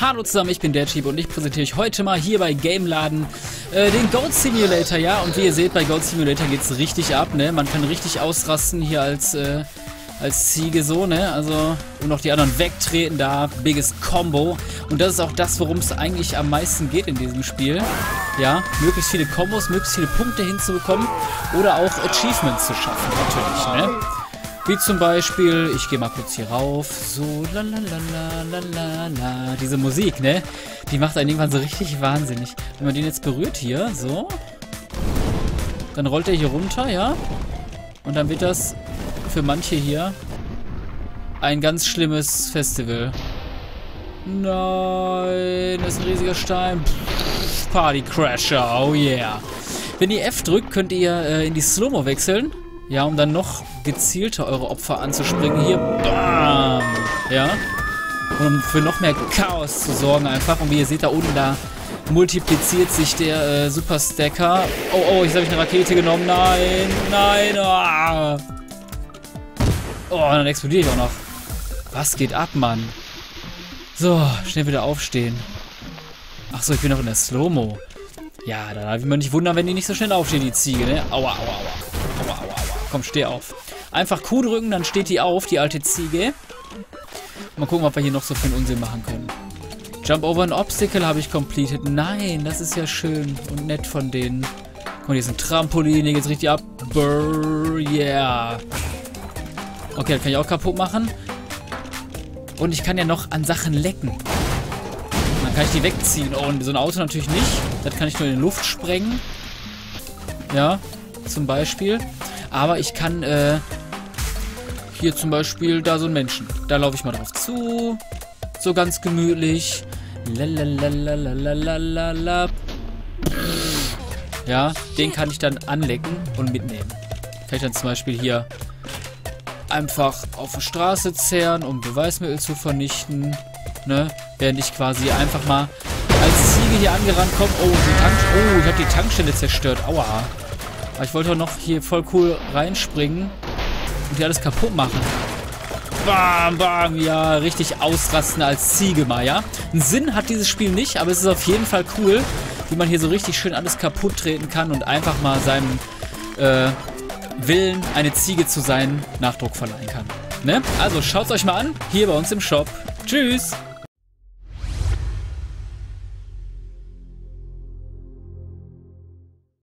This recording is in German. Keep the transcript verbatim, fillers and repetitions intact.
Hallo zusammen, ich bin Deadcheap und ich präsentiere euch heute mal hier bei Gameladen äh, den Goat Simulator, ja. Und wie ihr seht, bei Goat Simulator geht es richtig ab, ne. Man kann richtig ausrasten hier als, äh, als Ziege so, ne. Also, und auch die anderen wegtreten da, biggest Combo. Und das ist auch das, worum es eigentlich am meisten geht in diesem Spiel. Ja, möglichst viele Kombos, möglichst viele Punkte hinzubekommen oder auch Achievements zu schaffen, natürlich, ne. Wie zum Beispiel, ich gehe mal kurz hier rauf, so lalalala, diese Musik, ne? Die macht einen irgendwann so richtig wahnsinnig. Wenn man den jetzt berührt hier, so, dann rollt er hier runter, ja? Und dann wird das für manche hier ein ganz schlimmes Festival. Nein, das ist ein riesiger Stein. Party Crasher, oh yeah. Wenn ihr F drückt, könnt ihr äh, in die Slow-Mo wechseln. Ja, um dann noch gezielter eure Opfer anzuspringen. Hier, bam! Ja. Und um für noch mehr Chaos zu sorgen einfach. Und wie ihr seht, da unten, da multipliziert sich der äh, Super Stacker. Oh, oh, jetzt habe ich eine Rakete genommen. Nein, nein. Oh, oh dann explodiere ich auch noch. Was geht ab, Mann? So, schnell wieder aufstehen. Ach so, ich bin noch in der Slow-Mo. Ja, da will man nicht wundern, wenn die nicht so schnell aufstehen, die Ziege, ne? Aua, aua, aua. Aua, aua, aua. Komm, steh auf. Einfach Q drücken, dann steht die auf, die alte Ziege. Mal gucken, was wir hier noch so für einen Unsinn machen können. Jump over an Obstacle habe ich completed. Nein, das ist ja schön und nett von denen. Guck mal, hier ist ein Trampolin, hier geht's richtig ab. Brrr, yeah. Okay, das kann ich auch kaputt machen. Und ich kann ja noch an Sachen lecken. Dann kann ich die wegziehen. Oh, und so ein Auto natürlich nicht. Das kann ich nur in die Luft sprengen. Ja, zum Beispiel. Aber ich kann, äh, hier zum Beispiel da so einen Menschen. Da laufe ich mal drauf zu. So ganz gemütlich. Lalalalalalalalala. Ja, den kann ich dann anlecken und mitnehmen. Kann ich dann zum Beispiel hier einfach auf die Straße zerren, um Beweismittel zu vernichten. Ne? Während ich quasi einfach mal als Ziege hier angerannt komme. Oh, die Tank oh, ich habe die Tankstelle zerstört. Aua. Aber ich wollte auch noch hier voll cool reinspringen und hier alles kaputt machen. Bam, bam, ja, richtig ausrasten als Ziege mal, ja. Einen Sinn hat dieses Spiel nicht, aber es ist auf jeden Fall cool, wie man hier so richtig schön alles kaputt treten kann und einfach mal seinem äh, Willen, eine Ziege zu sein, Nachdruck verleihen kann. Ne? Also schaut es euch mal an, hier bei uns im Shop. Tschüss!